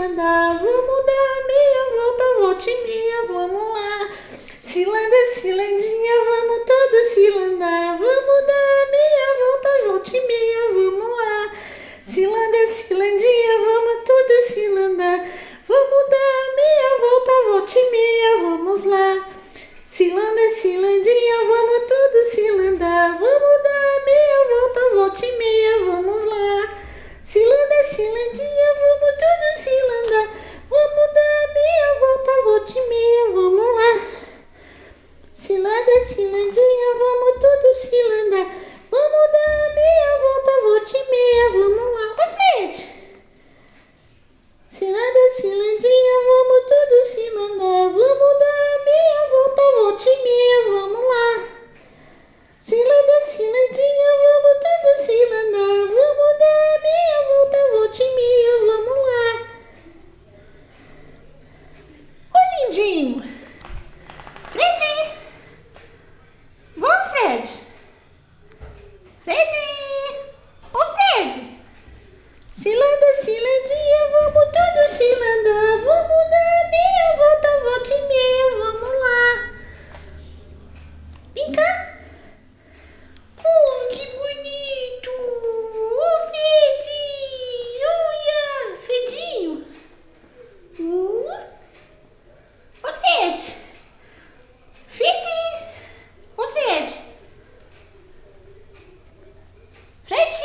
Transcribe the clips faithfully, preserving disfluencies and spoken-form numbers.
cilanda, vamos dar meia volta, volte e meia, vamos lá. Cilanda, cilandinha, vamos todos cilandar, vamos dar meia volta, volte e meia, vamos lá. Cilanda, cilandinha, vamos todos cilandar, vamos dar meia volta, volte e meia, vamos lá. Cilanda, cilandinha, vamos todos cilandar, vamos dar meia volta, volte e meia, vamos lá. Cilanda, cilandinha, vamos todos cilandar, vamos dar meia volta, volte e meia, vamos lá. Cilanda, cilandinha, vamos todos cilandar, vamos dar meia volta, volte e meia, vamos lá. Ô, Fred! Cilanda, cilandinha, vamos todos cilandar, vamos dar meia volta, volte e meia, vamos lá. Cilanda, cilandinha, vamos todos cilandar, vamos dar meia volta, volte e meia, vamos lá. Ô, lindinho! Fred! Vamos, Fred! Fred! Ô, Fred! Cilanda, cilandinha, vamos todos cilandar, vamos dar meia volta, volte e meia, vamos lá. Vem cá. Oh, que bonito! Ô, Fred! Olha! Fredinho! Uh. Ô, Fred! Fred! Ô, Fred! Fred!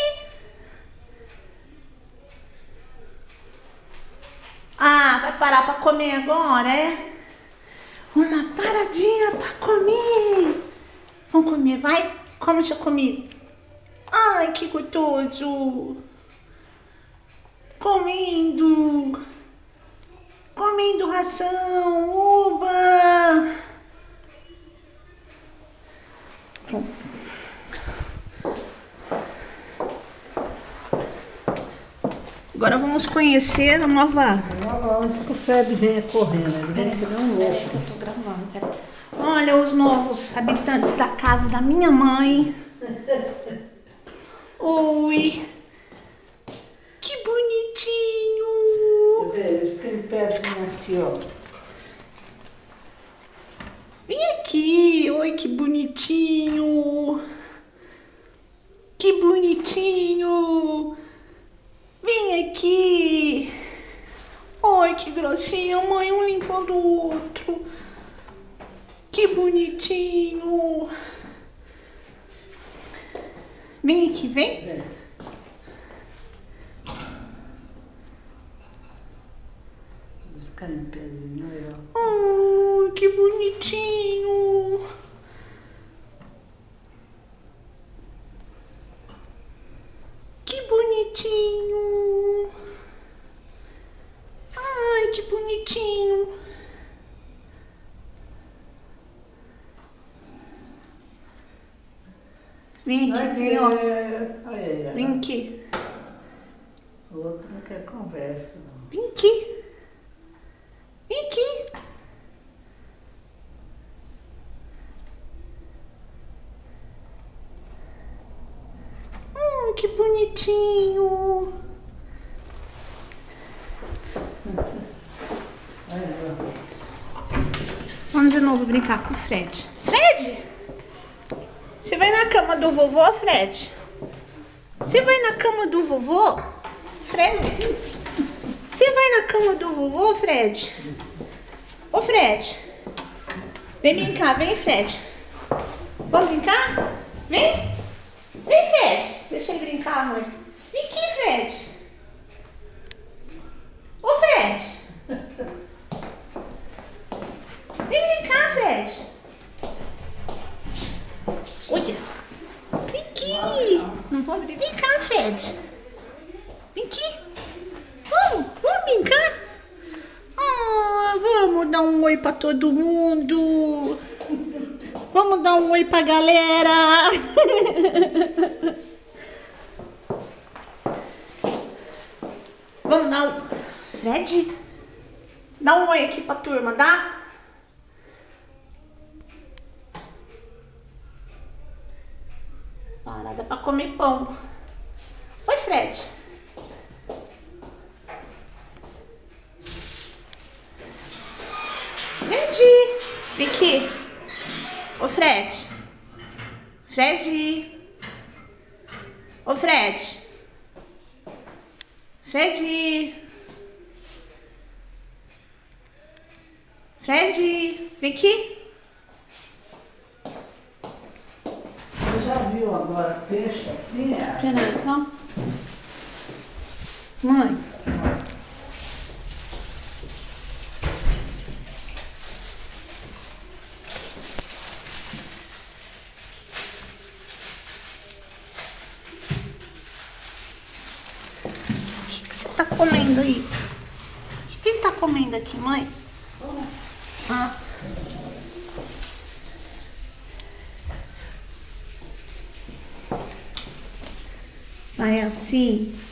Ah, vai parar pra comer agora, é? Uma paradinha pra comer. Vamos comer, vai? Come sua comida. Ai, que gostoso. Comendo. Comendo ração. Oba. Pronto. Agora vamos conhecer a nova... Antes que o Fred venha correndo, ele vem que não louco. Peraí que eu tô gravando, peraí. Olha os novos habitantes da casa da minha mãe. Oi. Que bonitinho. Ele fica em pé aqui, ó. Vem aqui. Oi, que bonitinho. Que bonitinho. Vem aqui. Ai, que gracinha, mãe, um limpando o outro. Que bonitinho. Vem aqui, vem. É. Ficar em pezinho aí, ó. Ai, que bonitinho. Que bonitinho. Ai, que bonitinho. Vem aqui, vem, ó. Vem aqui. O outro não quer conversa, não. Vem aqui. Vem aqui. Hum, que bonitinho. Vamos de novo brincar com o Fred. Fred! Você vai na cama do vovô, Fred? Você vai na cama do vovô? Fred? Você vai na cama do vovô, Fred? Ô, Fred! Vem brincar, vem, Fred. Vamos brincar? Vem! Vem, Fred! Deixa ele brincar, amor. Vem aqui, Fred! Ô, Fred! Vem brincar, Fred! Olha! Vem aqui! Não vou abrir. Vem cá, Fred! Vem aqui! Vamos! Vamos brincar? Ah, vamos dar um oi pra todo mundo! Vamos dar um oi pra galera! Vamos dar um... Fred? Dá um oi aqui pra turma, dá? Parada pra comer pão. Oi, Fred. Fred. Fred. Ô, Fred. Fred. Fred, vem aqui. Você já viu agora peixe assim? É? Peraí, então. Mãe. O que, que você tá comendo aí? O que, que ele tá comendo aqui, mãe? Ah. Aí assim.